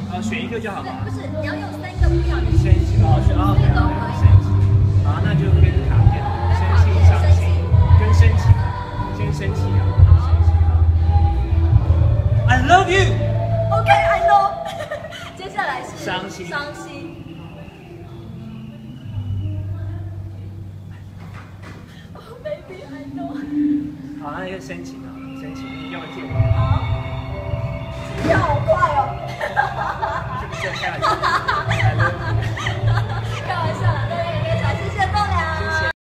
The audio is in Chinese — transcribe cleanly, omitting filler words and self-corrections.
选一个就好吗？ 不是，你要用3个不一样的生气哦，是啊， 都可以。 生气。好，那就跟卡片，生气、伤心，跟生气，先生气啊，生气啊。I love you。 OK, I know 。接下来是伤心。 伤心。Oh baby, I know。 好，那就生气啊，生气，你用个键。